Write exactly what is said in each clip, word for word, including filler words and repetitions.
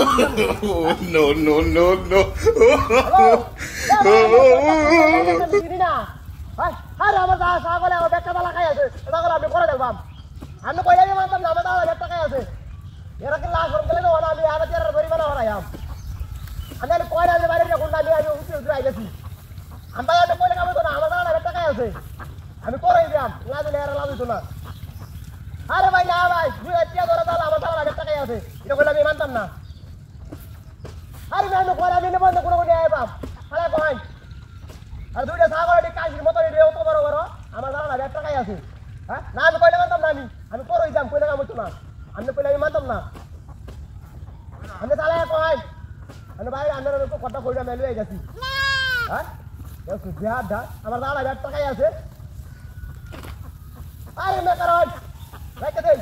no no no no ভাই আরে আমার দা ছাগলে ও বেটা দালা খাই আছে এটা করে আমি করে দেখবাম আমি কইলা যে মানতাম না আমার দালা বেটা খাই আছে এরা কি লাশ ফোন গেলে না আমি আবার তেরা ধরি বানা হরায়াম আমি আর কইলা যে বাইরে কোন আমি আমি উঠে উঠে আইছি আমি বাইরে কইলা কাম তো না আমার দালা বেটা খাই আছে আমি করেই দিলাম লাজ এরা লাজ তো না আরে ভাই না ভাই তুই এতিয়া ধরে দালা আমার দালা বেটা খাই আছে এটা কইলা আমি মানতাম না আরে আমি কইলা আমি বন্ধ করে করে আইবাম আরে কই আর দুইটা ছাগল এটি কাশির মতো এটি অত বড় বড় আমার দাঁড়া এক টাকাই আছে হ্যাঁ না আমি কইলে মানতাম না আমি আমি করই যাম কইলে কাম হতো না আমি কইলে আমি মানতাম না আমি তাহলে কই আমি ভাই আন্দার তো কথা কইরা মেলু হয়ে গেছি হ্যাঁ দেখো বিহার দা আমার দাঁড়া এক টাকাই আছে আরে মে করো রাইতে দে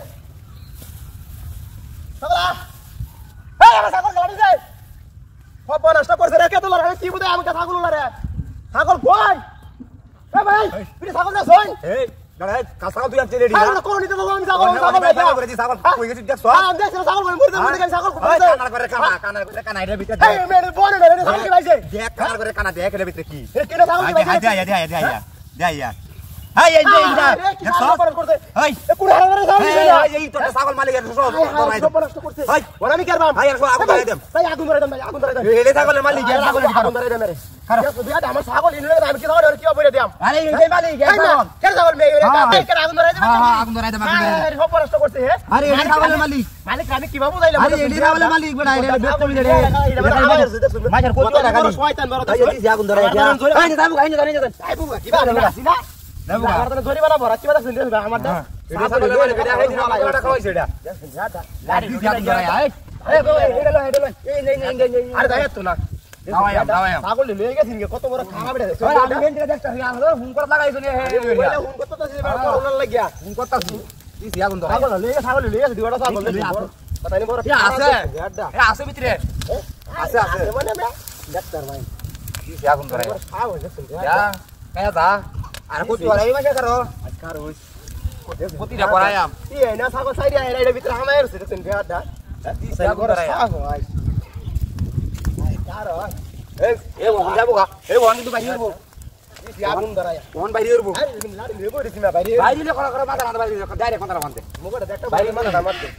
ছাগলা এই আমার ছাগল গাড়ি যায় সব নষ্ট করছে রে কে তো লড়াই কি বুঝে আমাকে ছাগল লড়াই ছাগল কই এ ভাই তুই ছাগল না সই এই দাঁড়া কাল ছাগল তুই আনতে রেডি ছাগল না কোন নিতে দাও আমি ছাগল ছাগল ছাগল করে দি ছাগল কই গেছিস দেখছ হ্যাঁ দেখছ ছাগল কই মরে মরে গেল ছাগল কই কানা করে কানা কানা করে কানা এর ভিতরে এই মেরে বনে মেরে ছাগল কি ভাইছে দেখ কানা করে কানা দেখ এর ভিতরে কি এ কেডা ছাগল কি ভাইছে আয় আয় আয় আয় আয় আয় আয় হাই এই এই না দেখছ হাই এ পুরো হারে ছাগল এই এই তোর ছাগল মালিকের সব নষ্ট করছে হাই ওরা আমি করবাম হাই আর আগুন ধরে দেম ভাই আগুন ধরে দেম ভাই আগুন ধরে দেম এলে ছাগলের মালিক এর ছাগল আগুন ধরে দেম মেরে খারাপ বিয়া আমার ছাগল ইনলে আমি কি ছাগল কি বলে দিম আরে এই মালিক এর ছাগল কেন ছাগল মে কেন আগুন ধরে দেম হ্যাঁ আগুন ধরে দেম আগুন ধরে সব নষ্ট করছে হে আরে এই ছাগলের মালিক মালিক আমি কিভাবে বুঝাইলাম আরে এই ছাগলের মালিক বড় আইলে বেত কমি রে মাছের কত টাকা দি শয়তান বড় এই আগুন ধরে এই না যাবো এই না জানি জানি আইবু কি বা আসি না আমার তো ধরি বানা ভরা কি বানা শুনতে আমার দা ছাগলের মালিক এটা এই দিন কত টাকা হইছে এটা গাড়ি আগুন ধরে আয় আরে এটা লো এটা লো এই নেই নেই আরে দাই তো না দাওয়াম দাওয়াম ছাগল লয়ে গেছিন কত বড় খারাপ এটা আমি গেন্ডে দেখতা হুন করে লাগাইছো নে বলে হুন কত তো সে করোনা লাগিয়া হুন করতাছি কি আগুন ধরে ছাগল লয়ে ছাগল লয়ে গেছে দুইটা ছাগল লয়ে কথা নি বড় আছে এ আছে ভিতরে আছে আছে মানে মে ডাক্তার ভাই কি আগুন ধরে ছাগল দেখছেন যা কায়া যা আর কত আর এই মাঝে করো আজকার হইছ কতিটা করায়াম এই না ছাগল সাইডে আইরা এর ভিতরে হামায়ের আছে দেখছেন গাডা ছাগল ছাগল আই আই কারো এই এই ওন যাবো গা এই ওন কিন্তু বাইরে হইবো কি আগুন ধরায়া ওন বাইরে হইবো আরে লাড়ি লেবো দিছি না বাইরে বাইরে লে করা করা মাথা না বাইরে ডাইরেক্ট মাথা বানতে মুগটা দেখটা বাইরে মানে না মারতে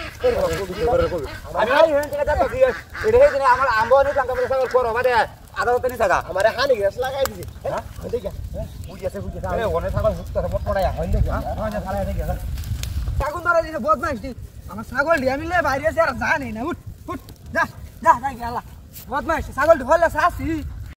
আমি আই হেন থেকে যাচ্ছি এটা হে দিনে আমার আম্ব নি টাকা পয়সা করো বাদে আদালতে নি টাকা আমারে হানি গ্যাস লাগাই দিছি হ্যাঁ দেখি বুঝি আছে বুঝি আছে ওনে ছাগল হুক করে মত পড়ায়া হইলে হ্যাঁ না ছাড়াই দেখি ছাগল ধরে দিছে বদমাইশ দি আমার ছাগল দি আমি লে বাইরে আছে আর জানি না উঠ উঠ যা যা যা গেলা বদমাইশ ছাগল ধরলে সাসি